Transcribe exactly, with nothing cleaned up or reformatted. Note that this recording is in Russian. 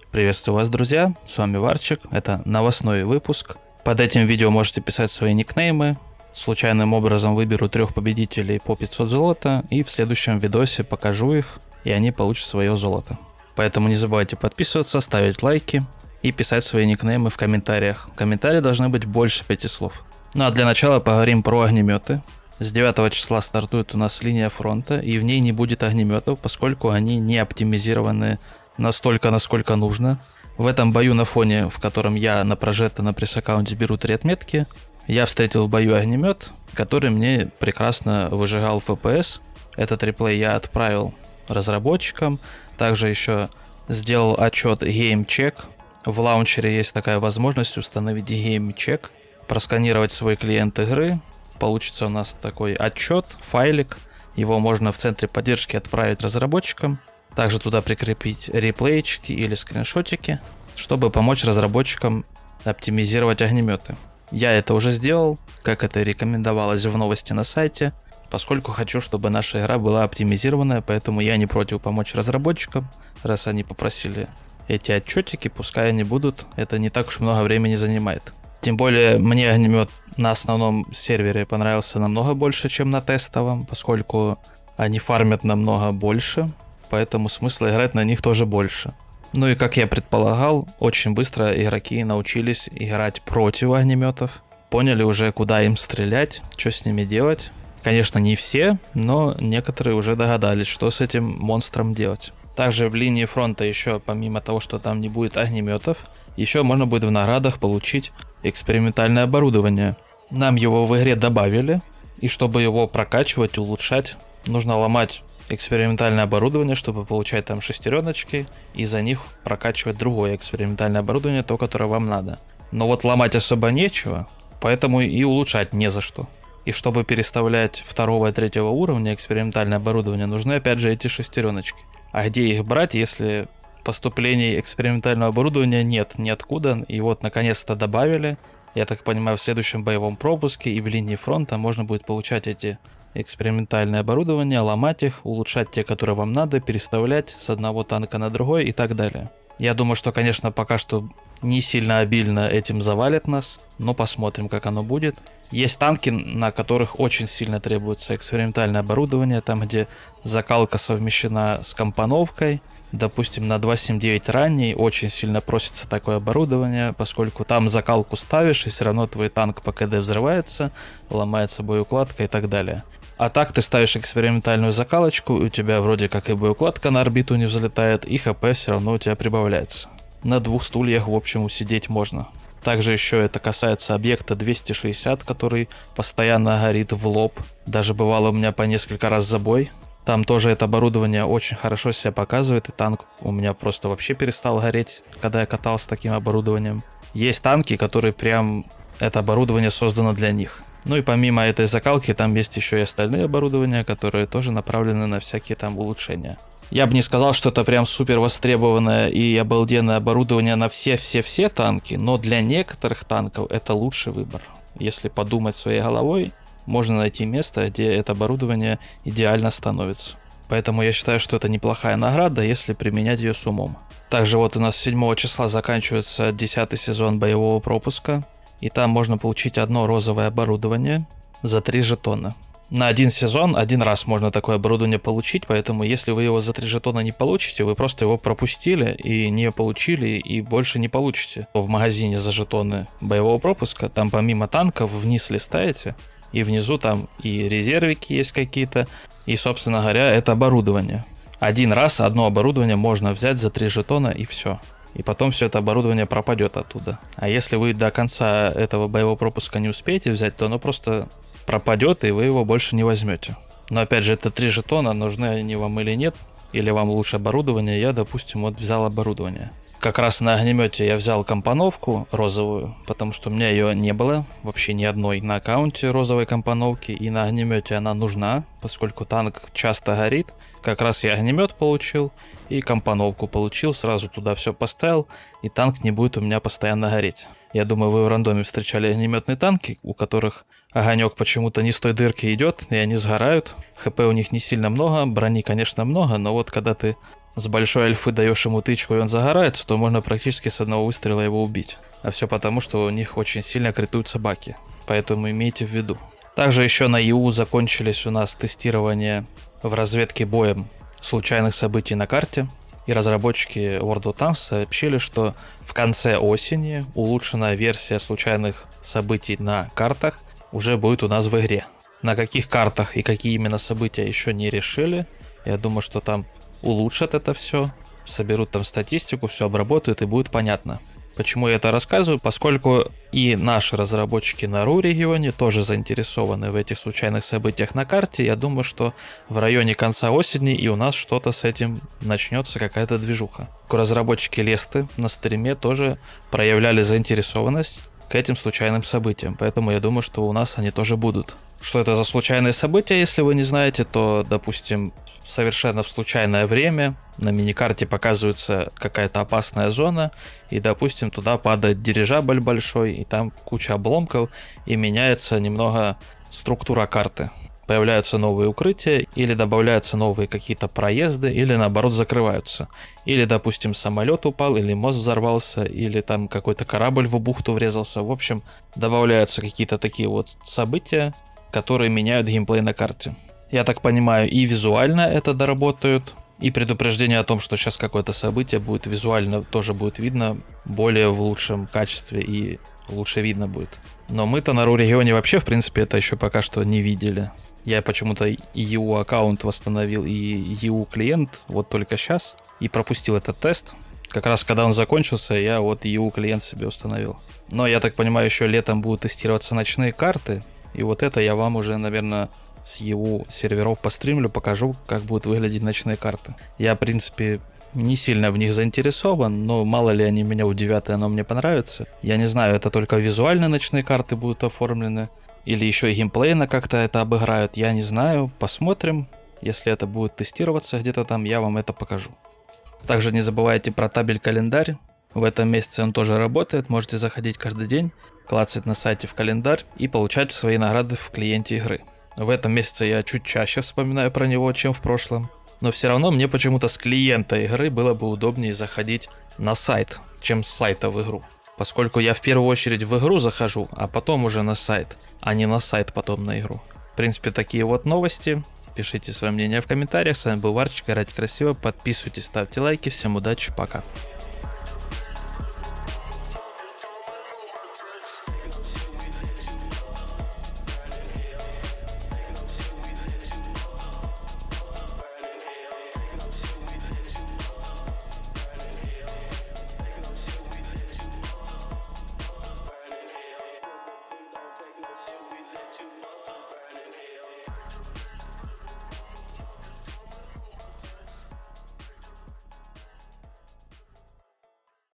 Приветствую вас, друзья, с вами Варчик, это новостной выпуск. Под этим видео можете писать свои никнеймы, случайным образом выберу трех победителей по пятьсот золота и в следующем видосе покажу их, и они получат свое золото. Поэтому не забывайте подписываться, ставить лайки и писать свои никнеймы в комментариях. Комментарии должны быть больше пяти слов. Ну а для начала поговорим про огнеметы. С девятого числа стартует у нас линия фронта, и в ней не будет огнеметов, поскольку они не оптимизированы настолько, насколько нужно. В этом бою на фоне, в котором я на прожетто на пресс-аккаунте беру три отметки, я встретил в бою огнемет, который мне прекрасно выжигал эф пи эс. Этот реплей я отправил разработчикам. Также еще сделал отчет GameCheck. В лаунчере есть такая возможность установить GameCheck, просканировать свой клиент игры. Получится у нас такой отчет, файлик. Его можно в центре поддержки отправить разработчикам. Также туда прикрепить реплейчики или скриншотики, чтобы помочь разработчикам оптимизировать огнеметы. Я это уже сделал, как это и рекомендовалось в новости на сайте, поскольку хочу, чтобы наша игра была оптимизированная, поэтому я не против помочь разработчикам. Раз они попросили эти отчетики, пускай они будут, это не так уж много времени занимает. Тем более мне огнемет на основном сервере понравился намного больше, чем на тестовом, поскольку они фармят намного больше. Поэтому смысла играть на них тоже больше. Ну и как я предполагал, очень быстро игроки научились играть против огнеметов. Поняли уже, куда им стрелять, что с ними делать. Конечно, не все, но некоторые уже догадались, что с этим монстром делать. Также в линии фронта еще, помимо того, что там не будет огнеметов, еще можно будет в наградах получить экспериментальное оборудование. Нам его в игре добавили, и чтобы его прокачивать, улучшать, нужно ломать экспериментальное оборудование, чтобы получать там шестереночки и за них прокачивать другое экспериментальное оборудование, то, которое вам надо. Но вот ломать особо нечего, поэтому и улучшать не за что. И чтобы переставлять второго и третьего уровня экспериментальное оборудование, нужны опять же эти шестереночки. А где их брать, если поступлений экспериментального оборудования нет ниоткуда, и вот наконец-то добавили. Я так понимаю, в следующем боевом пропуске и в линии фронта можно будет получать эти экспериментальное оборудование, ломать их, улучшать те, которые вам надо, переставлять с одного танка на другой и так далее. Я думаю, что, конечно, пока что не сильно обильно этим завалит нас, но посмотрим, как оно будет. Есть танки, на которых очень сильно требуется экспериментальное оборудование, там, где закалка совмещена с компоновкой. Допустим, на два семь девять ранней очень сильно просится такое оборудование, поскольку там закалку ставишь, и все равно твой танк по КД взрывается, ломается боеукладка и так далее. А так ты ставишь экспериментальную закалочку, и у тебя вроде как и боеукладка на орбиту не взлетает, и хп все равно у тебя прибавляется. На двух стульях, в общем, усидеть можно. Также еще это касается объекта двести шестьдесят, который постоянно горит в лоб. Даже бывало у меня по несколько раз забой. Там тоже это оборудование очень хорошо себя показывает, и танк у меня просто вообще перестал гореть, когда я катался с таким оборудованием. Есть танки, которые прям это оборудование создано для них. Ну и помимо этой закалки, там есть еще и остальные оборудования, которые тоже направлены на всякие там улучшения. Я бы не сказал, что это прям супер востребованное и обалденное оборудование на все-все-все танки, но для некоторых танков это лучший выбор. Если подумать своей головой, можно найти место, где это оборудование идеально становится. Поэтому я считаю, что это неплохая награда, если применять ее с умом. Также вот у нас седьмого числа заканчивается десятый сезон боевого пропуска. И там можно получить одно розовое оборудование за три жетона. На один сезон один раз можно такое оборудование получить, поэтому если вы его за три жетона не получите, вы просто его пропустили и не получили, и больше не получите. В магазине за жетоны боевого пропуска, там помимо танков вниз листаете, и внизу там и резервики есть какие-то, и, собственно говоря, это оборудование. Один раз одно оборудование можно взять за три жетона и все. И потом все это оборудование пропадет оттуда. А если вы до конца этого боевого пропуска не успеете взять, то оно просто пропадет, и вы его больше не возьмете. Но опять же, это три жетона, нужны они вам или нет, или вам лучше оборудование. Я, допустим, вот взял оборудование. Как раз на огнемете я взял компоновку розовую, потому что у меня ее не было вообще ни одной на аккаунте розовой компоновки, и на огнемете она нужна, поскольку танк часто горит. Как раз я огнемет получил и компоновку получил, сразу туда все поставил, и танк не будет у меня постоянно гореть. Я думаю, вы в рандоме встречали огнеметные танки, у которых огонек почему-то не с той дырки идет, и они сгорают. ХП у них не сильно много, брони, конечно, много, но вот когда ты с большой альфы даешь ему тычку и он загорается, то можно практически с одного выстрела его убить. А все потому, что у них очень сильно критуются баки. Поэтому имейте в виду. Также еще на ИУ закончились у нас тестирование в разведке боем случайных событий на карте. И разработчики World of Tanks сообщили, что в конце осени улучшенная версия случайных событий на картах уже будет у нас в игре. На каких картах и какие именно события еще не решили. Я думаю, что там улучшат это все, соберут там статистику, все обработают и будет понятно. Почему я это рассказываю? Поскольку и наши разработчики на РУ регионе тоже заинтересованы в этих случайных событиях на карте, я думаю, что в районе конца осени и у нас что-то с этим начнется, какая-то движуха. Разработчики Лесты на стриме тоже проявляли заинтересованность к этим случайным событиям, поэтому я думаю, что у нас они тоже будут. Что это за случайные события, если вы не знаете, то, допустим, совершенно в случайное время на миникарте показывается какая-то опасная зона, и, допустим, туда падает дирижабль большой, и там куча обломков, и меняется немного структура карты. Появляются новые укрытия, или добавляются новые какие-то проезды, или наоборот закрываются. Или, допустим, самолет упал, или мост взорвался, или там какой-то корабль в бухту врезался. В общем, добавляются какие-то такие вот события, которые меняют геймплей на карте. Я так понимаю, и визуально это доработают, и предупреждение о том, что сейчас какое-то событие будет визуально, тоже будет видно более в лучшем качестве и лучше видно будет. Но мы-то на РУ регионе вообще, в принципе, это еще пока что не видели. Я почему-то и ю аккаунт восстановил, и ю клиент вот только сейчас, и пропустил этот тест. Как раз когда он закончился, я вот ю клиент себе установил. Но я так понимаю, еще летом будут тестироваться ночные карты, и вот это я вам уже, наверное, с ю серверов постримлю, покажу, как будут выглядеть ночные карты. Я, в принципе, не сильно в них заинтересован, но мало ли они меня удивят, и оно мне понравится. Я не знаю, это только визуально ночные карты будут оформлены, или еще и геймплейно как-то это обыграют, я не знаю, посмотрим. Если это будет тестироваться где-то там, я вам это покажу. Также не забывайте про табель-календарь. В этом месяце он тоже работает, можете заходить каждый день, клацать на сайте в календарь и получать свои награды в клиенте игры. В этом месяце я чуть чаще вспоминаю про него, чем в прошлом. Но все равно мне почему-то с клиента игры было бы удобнее заходить на сайт, чем с сайта в игру. Поскольку я в первую очередь в игру захожу, а потом уже на сайт, а не на сайт потом на игру. В принципе, такие вот новости. Пишите свое мнение в комментариях. С вами был Варчик, играйте красиво, подписывайтесь, ставьте лайки. Всем удачи, пока.